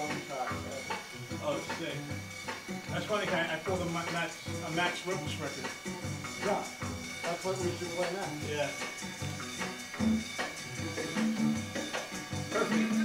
Oh, sick. That's funny, I pulled a Max Roach record. Yeah, that's what we should play next. Yeah. Perfect.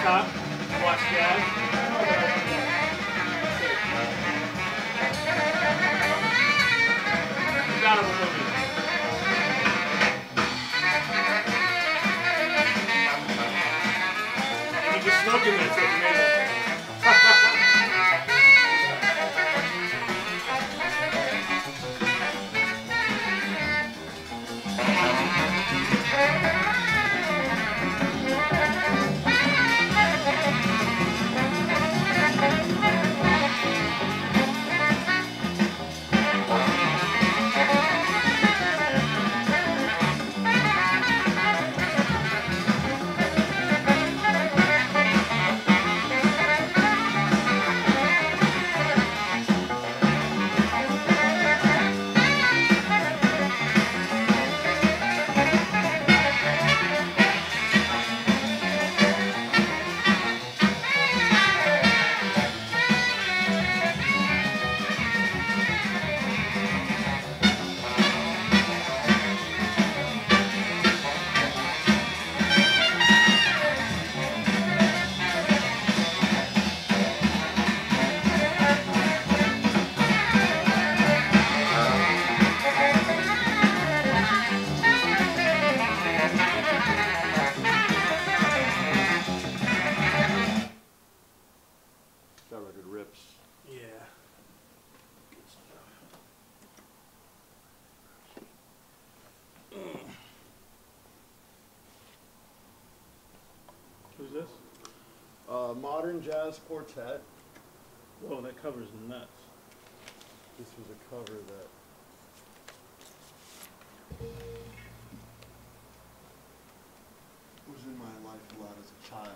Hancock. Watch jazz. He's out of a movie. And he was smoking this so he made it. Who's this? Modern Jazz Quartet. Whoa, that cover's nuts. This was a cover that was in my life a lot as a child.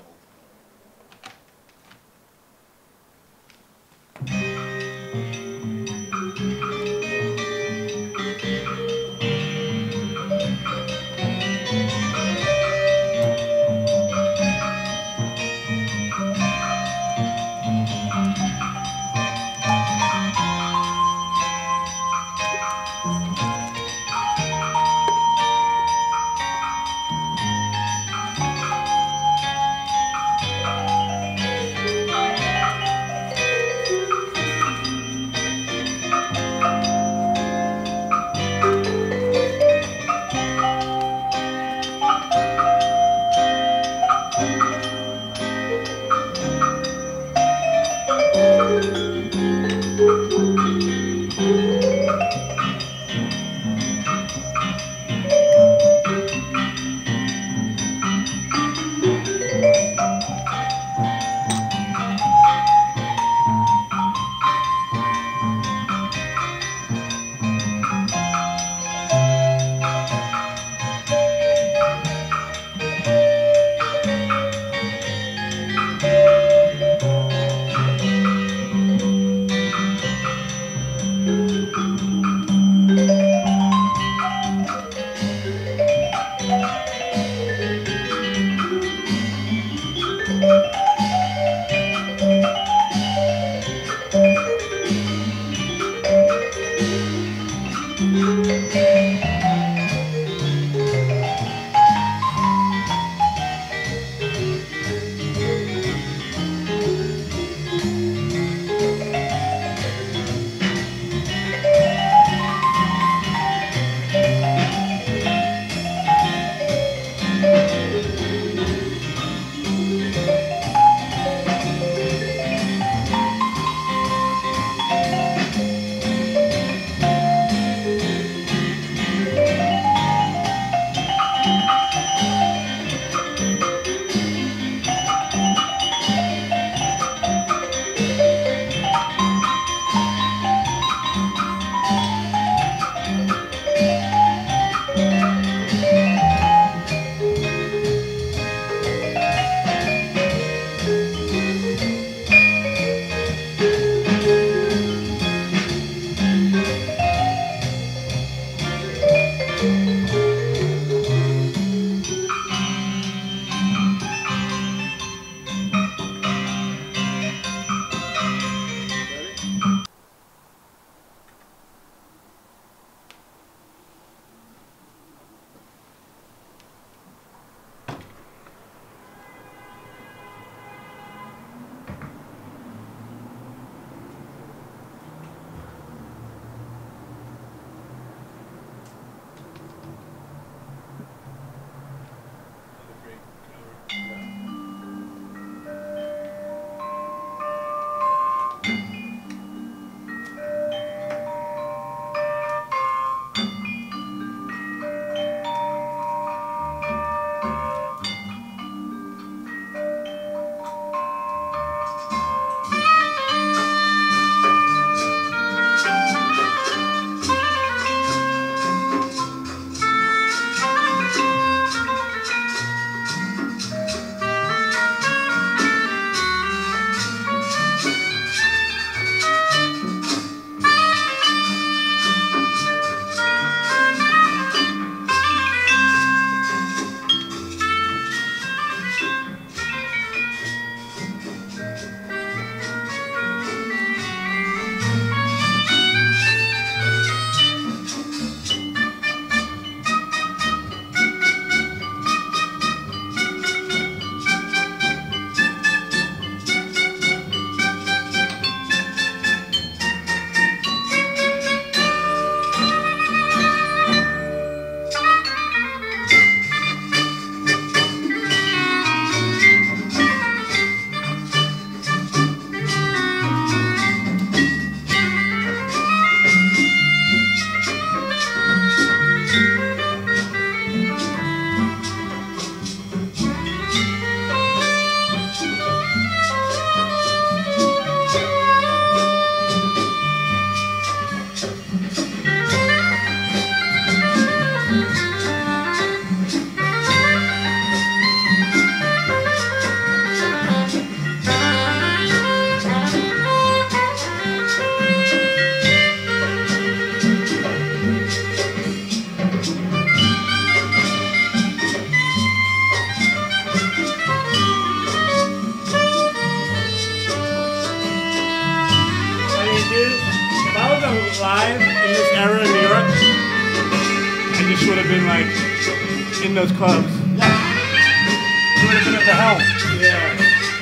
have been like in those clubs. Yeah. You would have been at the helm. Yeah.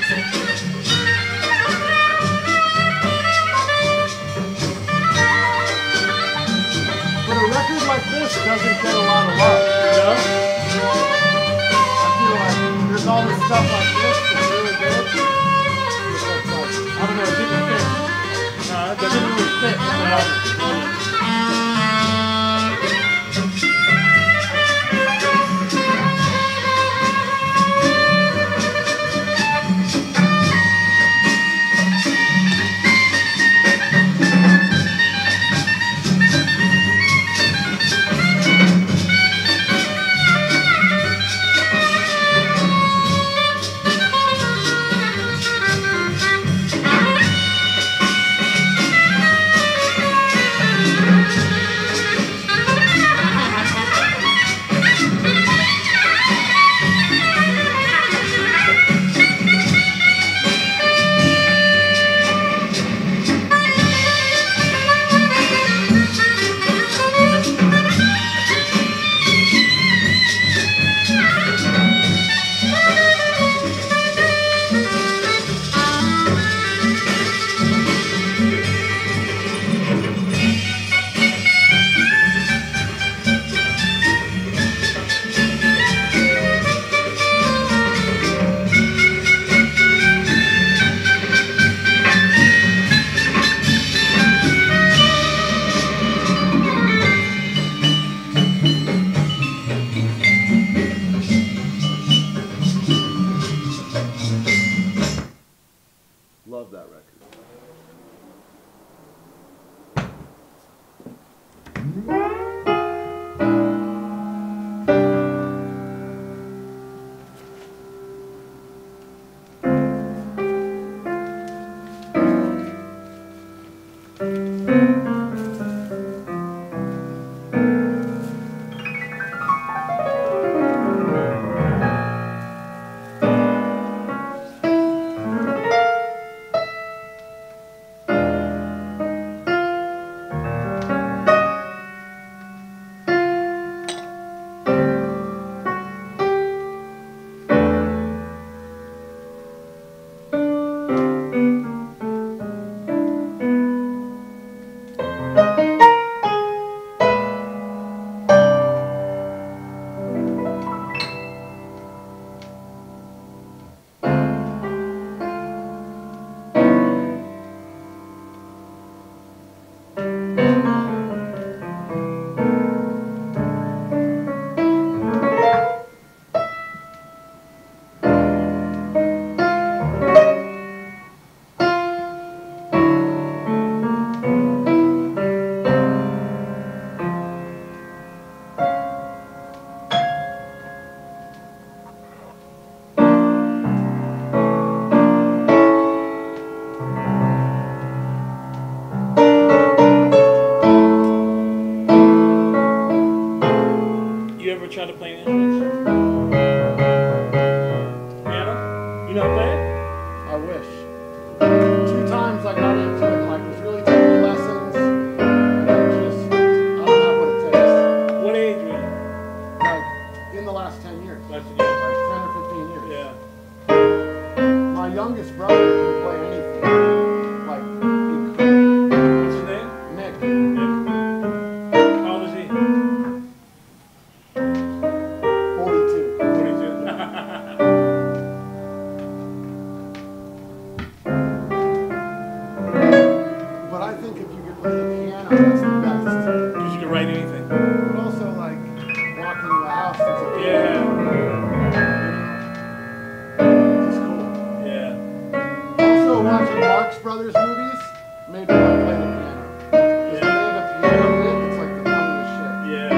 But a record like this doesn't get a lot of love. No? I feel like there's all this stuff like this that's really good. It's like, I don't know, it didn't fit. No, it It didn't really fit with the album. Love that record. Try to play an instrument? Piano? You know how to play it? I wish. 2 times I got into it, like was really taking lessons, and I don't have what it takes. What age were you? Like in the last 10 years. Last 10 Like years. 10 or 15 years. Yeah. My youngest brother can play anything. Like incredible. What's his name? Nick. Nick. How old is he? 42. 42. But I think if you could play the piano, that's the best. Because you can write anything. But also like walking in the house is a Yeah. It's cool. Yeah. Also watching Marx Brothers movies made me want to play the piano. Because Yeah. when they have a piano bit, it's like the funniest shit. Yeah.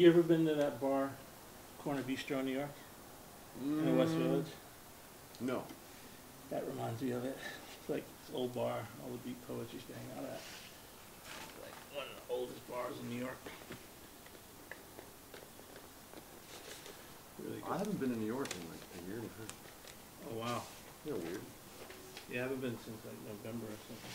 You ever been to that bar, Corner Bistro, New York, in the West Village? No. That reminds me of it. It's like this old bar, all the beat poets used to hang out at. It's like one of the oldest bars in New York. Really good. I haven't been in New York in like a year and a half. Oh wow. Yeah, weird. Yeah, I haven't been since like November or something.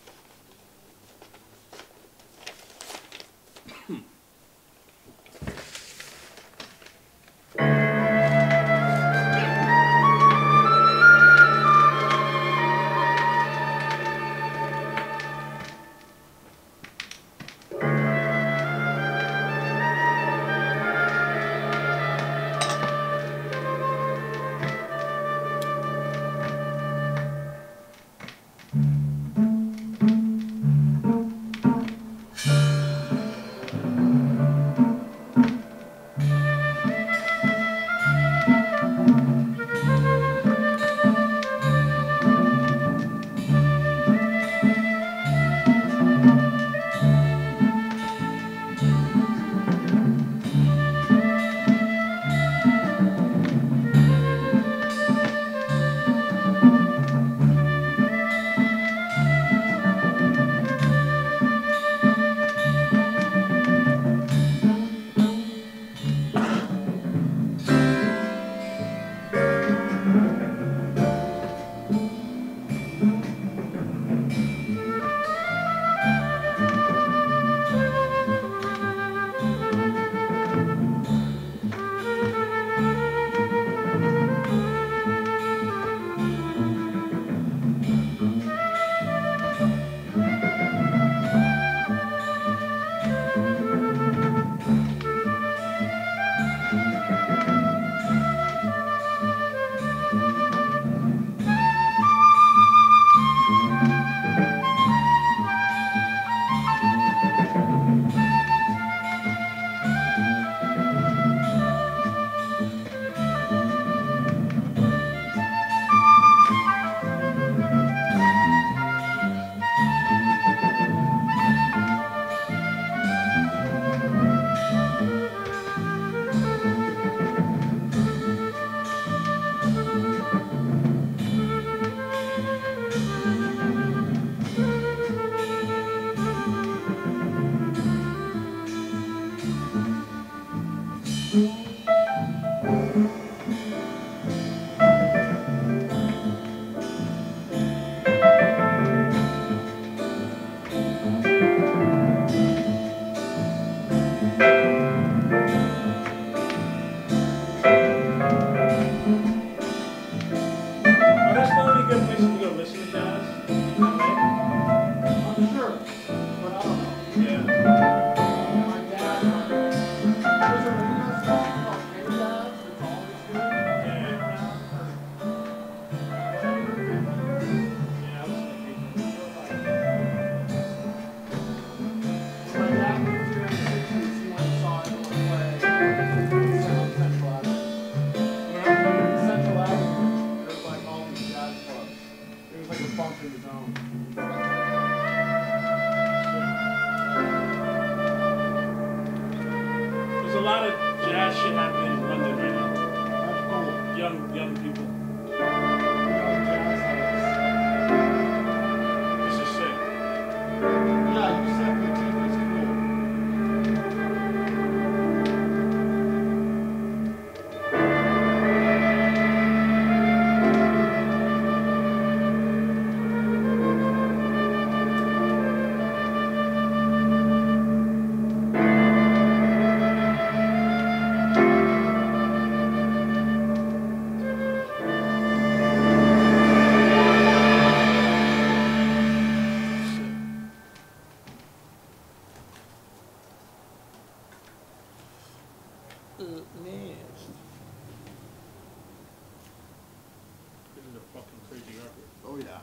Oh yeah.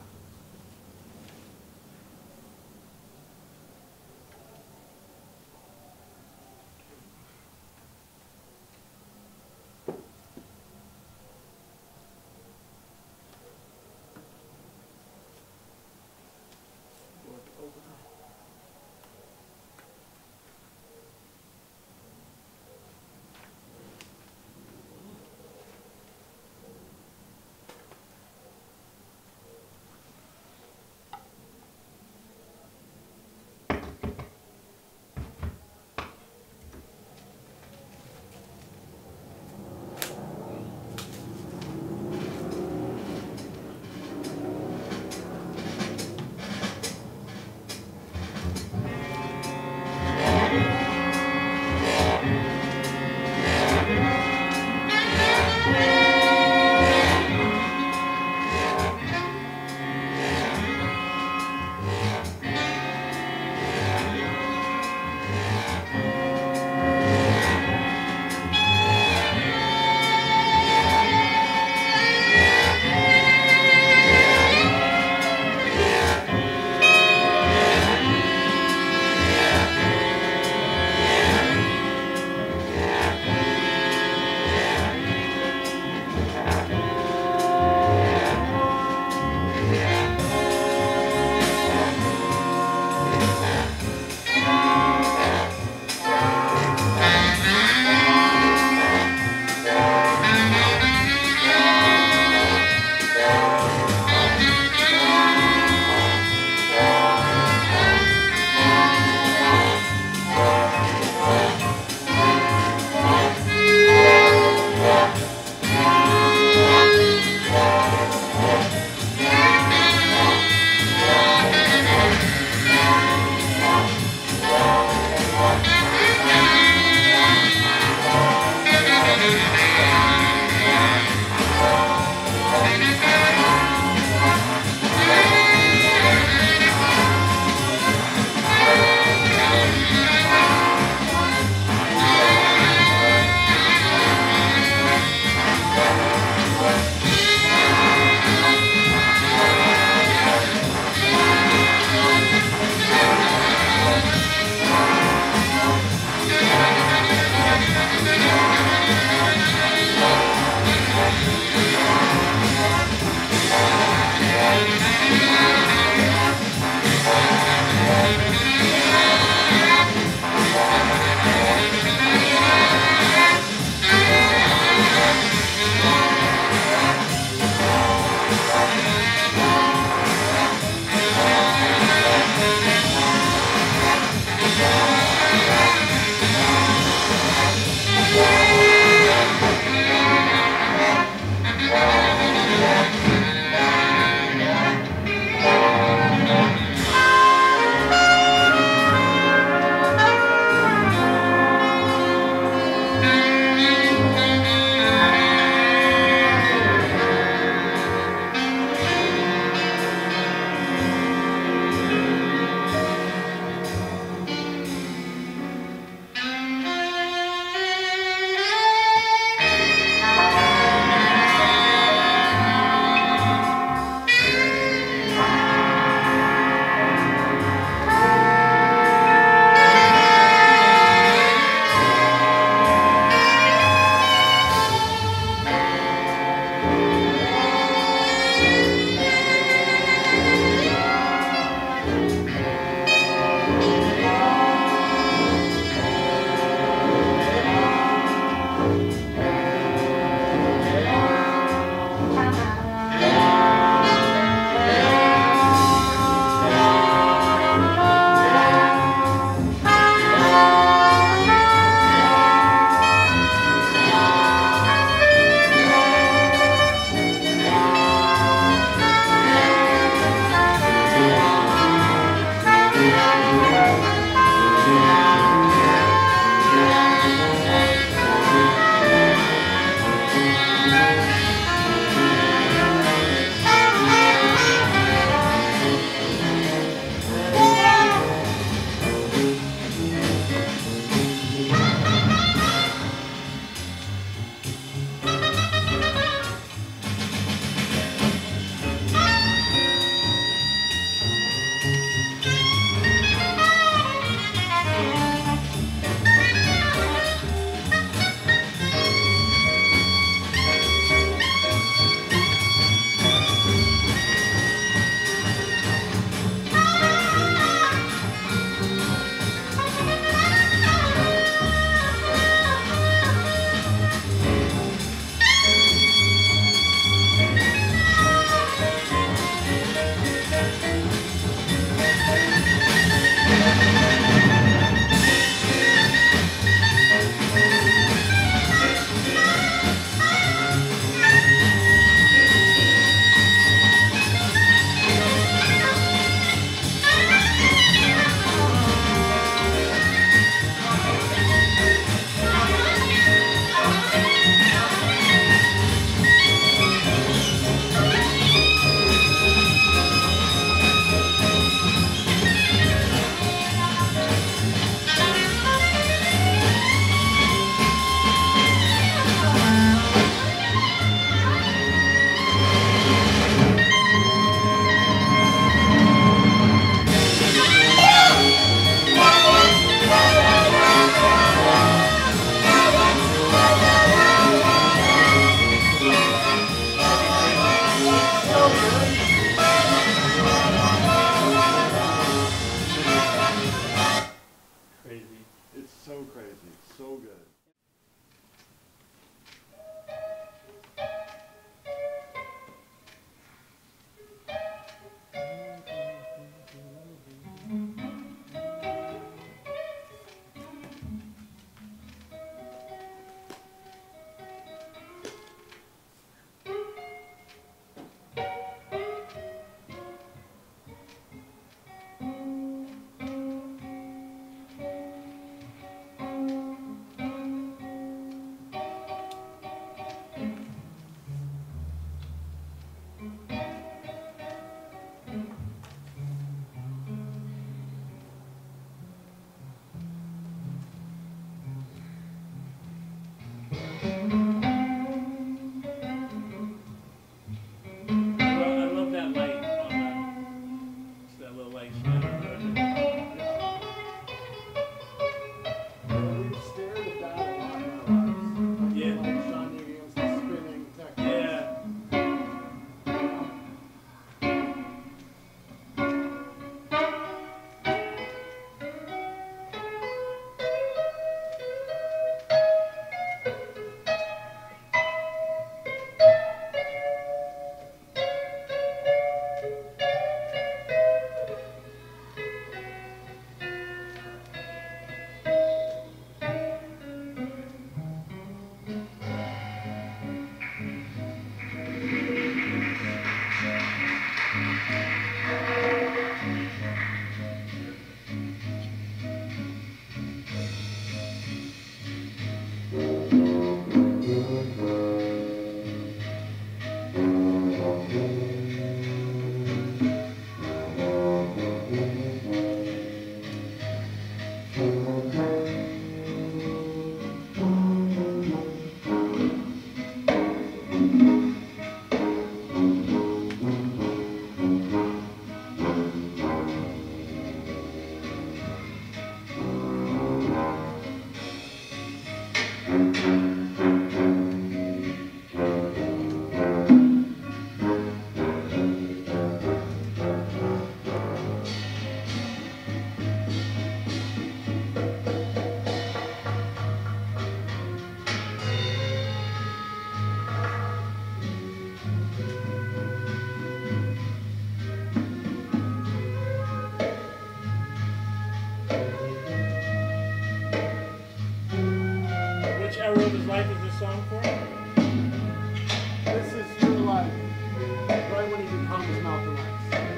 era of his life is this song for? This is your life, right when he becomes Malcolm X.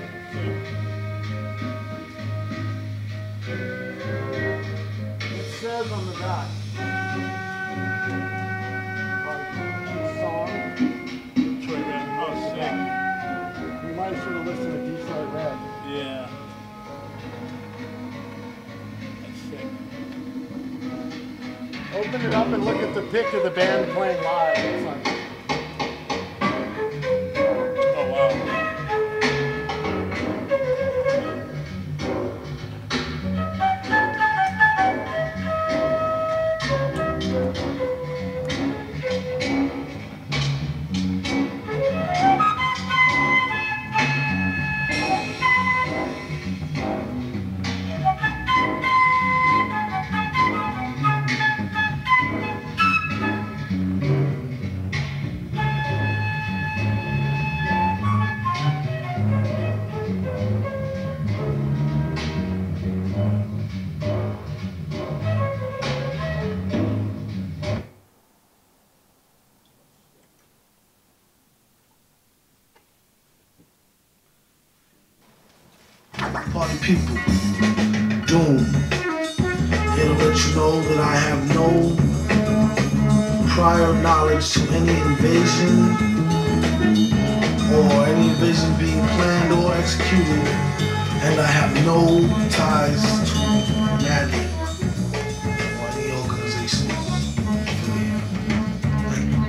It says on the back, the song. Detroit Red. Oh, sick. We might should have listened to Detroit Red. Yeah. That's sick. Open it up and look at the pic of the band playing live. It's like, Oh, wow. Party people, doom. Here to let you know that I have no prior knowledge to any invasion or any invasion being planned or executed, and I have no ties to Natty or any organization affiliated. Thank you.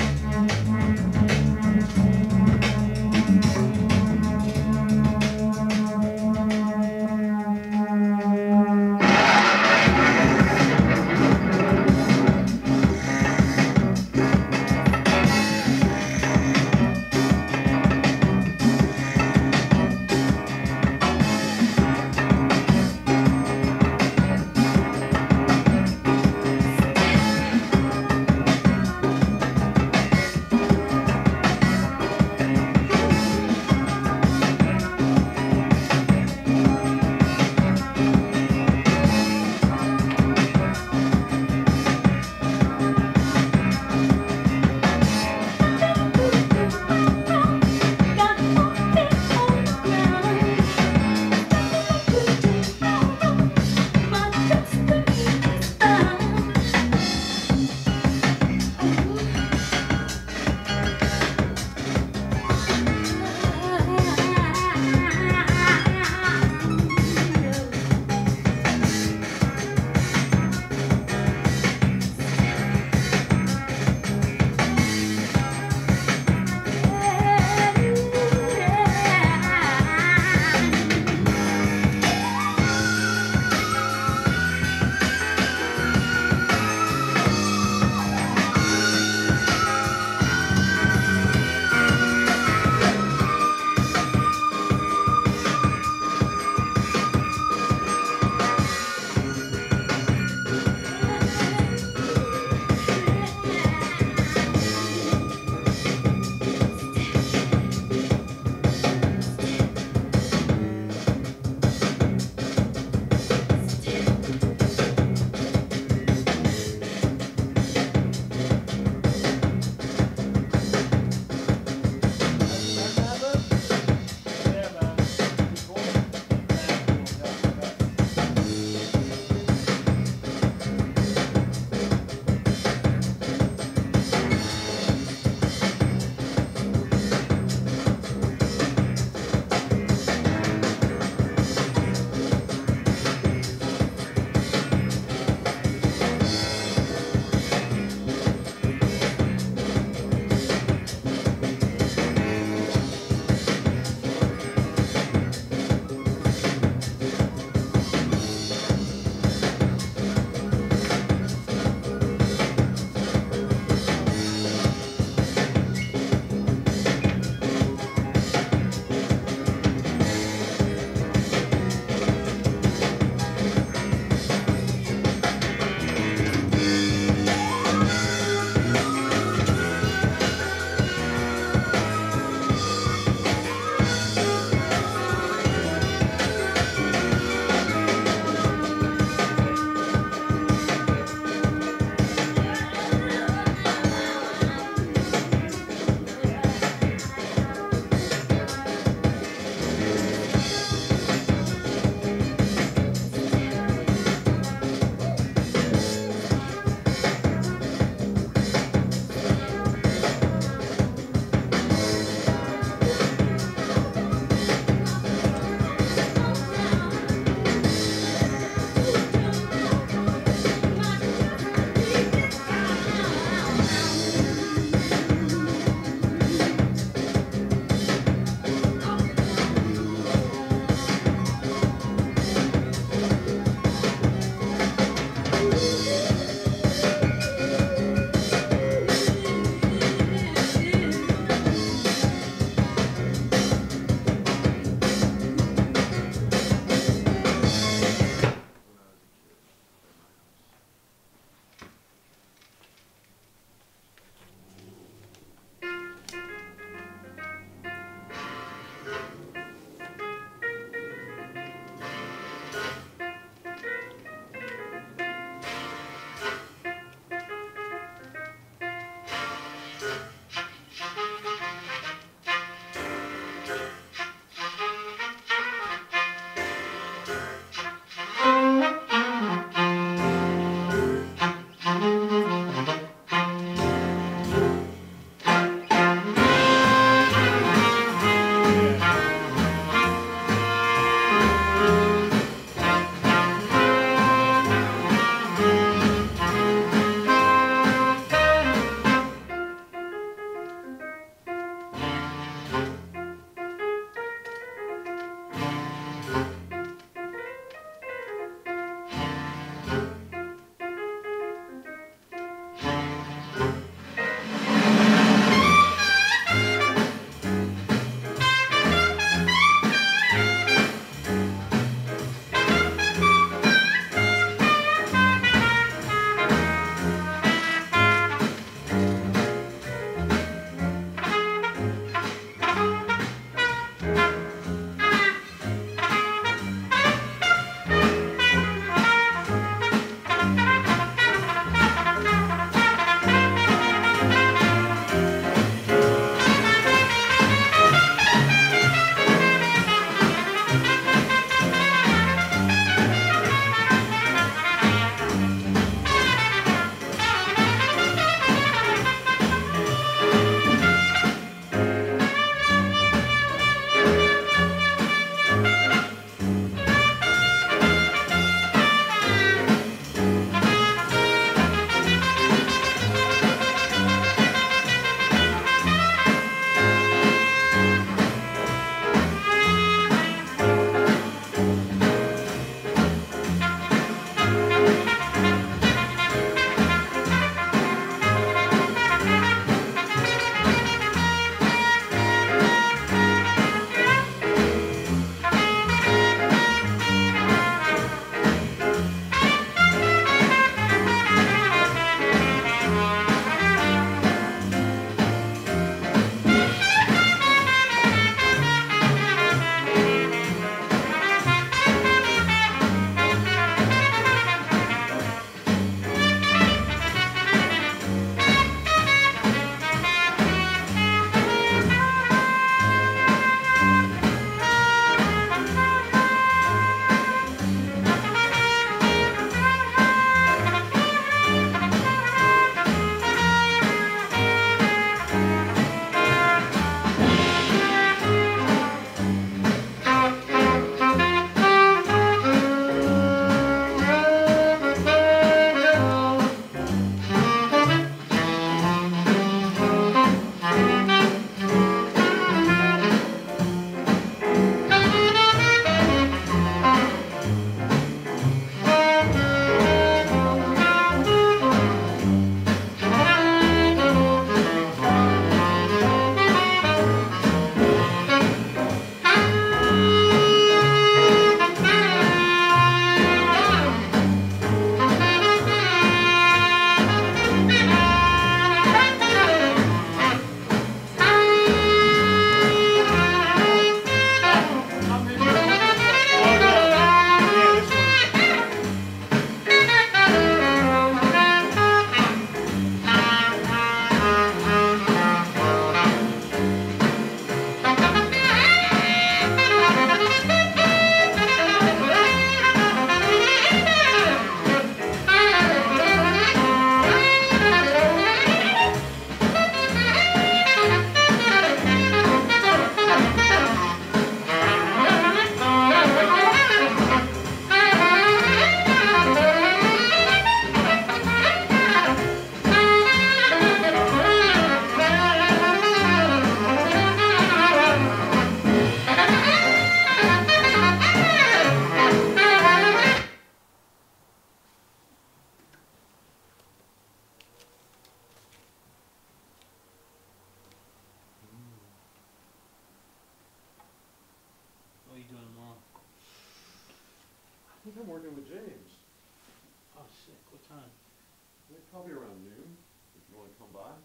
I'm working with James. Oh, sick. What time? Probably around noon, if you want to come by.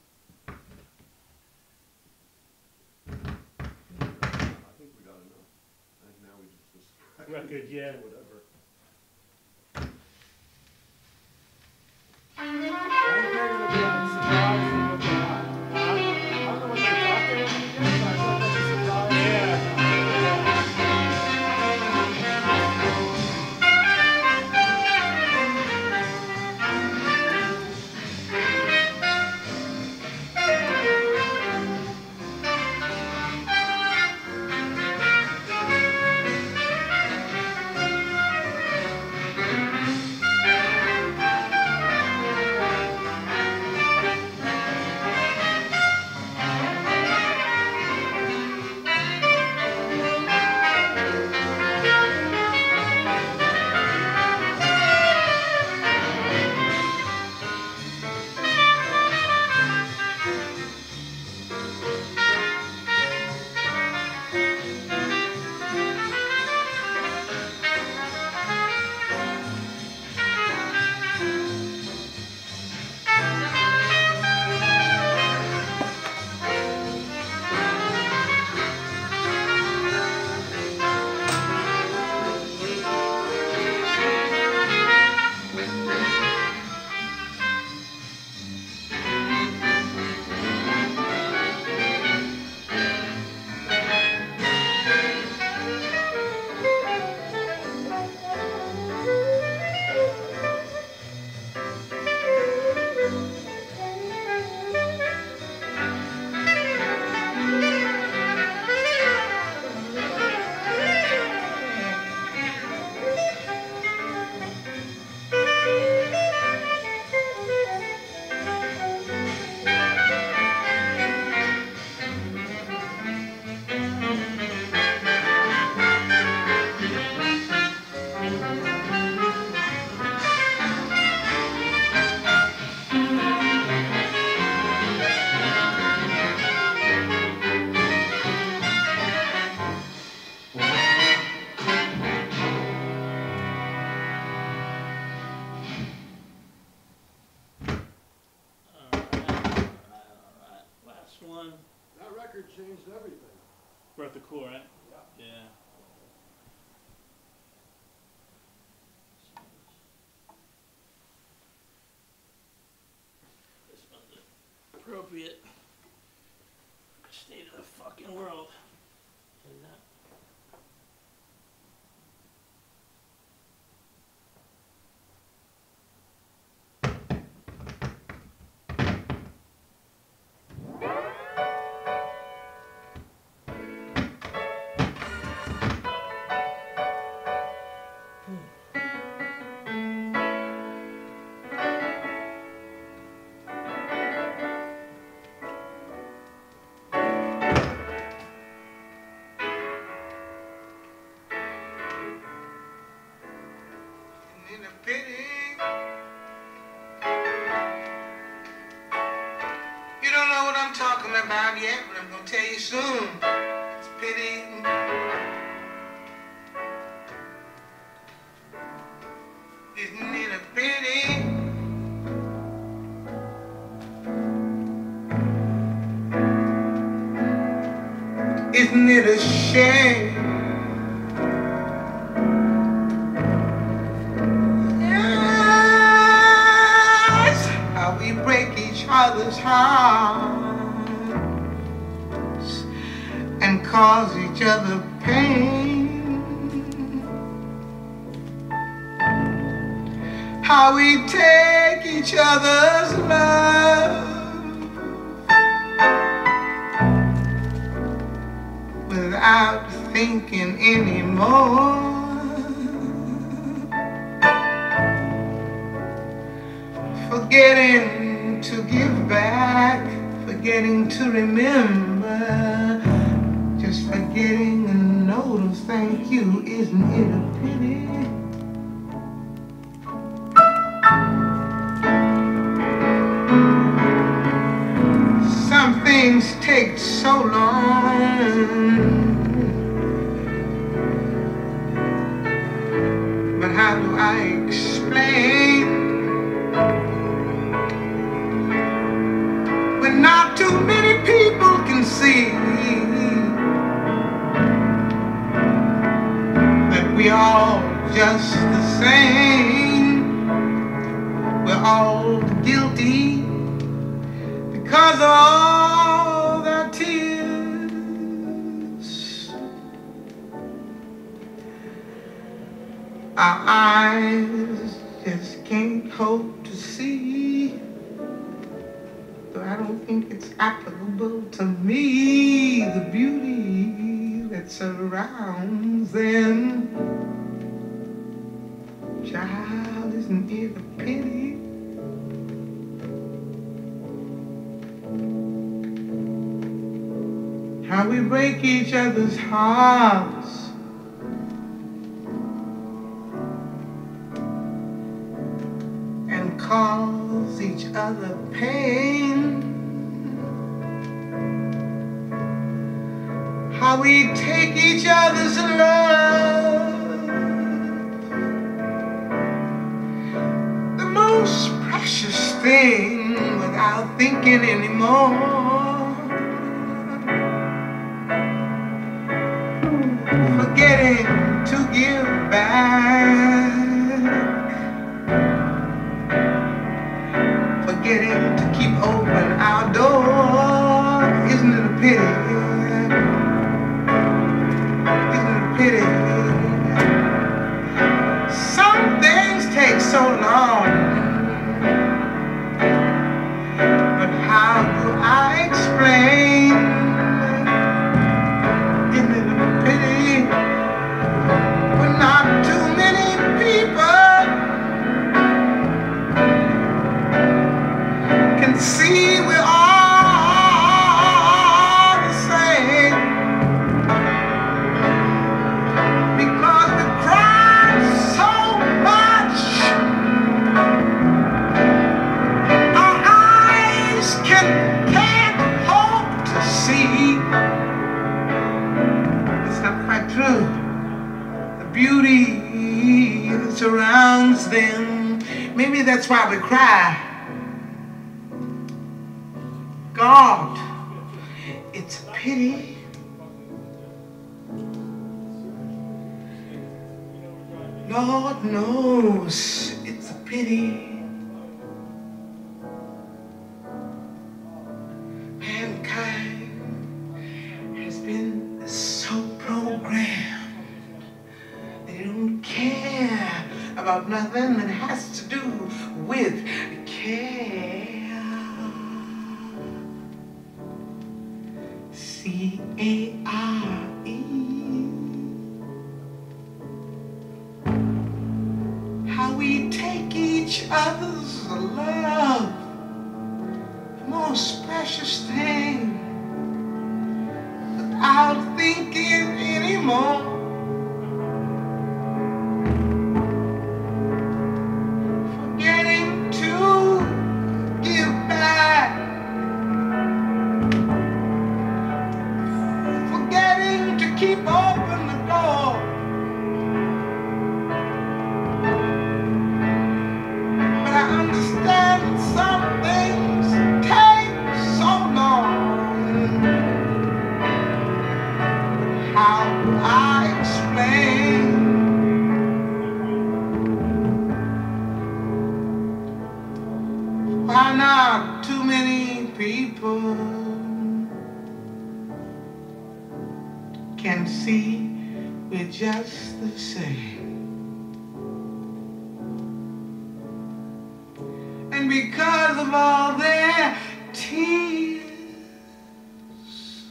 I think we got enough. I think now we just Record, yeah. whatever. Changed everything. Worth the cool, right? Yeah. Yeah. This one's appropriate state of the fucking world. And that. You don't know what I'm talking about yet, but I'm gonna tell you soon. It's a pity. Isn't it a pity? Isn't it a shame? Yes, how we break each other's hearts and cause each other pain. How we take each other's love without thinking anymore. Forgetting to give back, forgetting to remember, just forgetting a note of thank you. Isn't it a pity? Some things take so long, but how how do I explain when not too many people can see that we all just the same? We're all guilty because of all their tears. Our eyes just can't hope to see, though I don't think it's applicable to me, the beauty that surrounds them. Child, isn't it a pity? How we break each other's hearts and cause each other pain. How we take each other's love, the most precious thing, without thinking anymore. Forgetting to give back, forgetting to keep open our door. Isn't it a pity? Isn't it a pity? Some things take so long, but how do I explain? Isn't it a pity? Not too many people can see we're all the same, because we cry so much. Our eyes can't hope to see. It's not quite true. Beauty that surrounds them. Maybe that's why we cry. God, it's a pity. Lord knows it's a pity. Mankind has been so programmed. They don't care about nothing that has to do with care. C-A-R-E. How we take each other's love, the most precious thing, without thinking anymore. Keep open the door. But I understand some things take so long. How do I explain? Why not too many people can see we're just the same? And because of all their tears,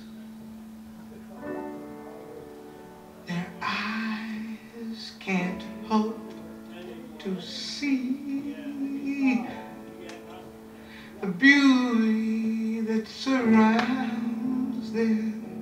their eyes can't hope to see the beauty that surrounds them.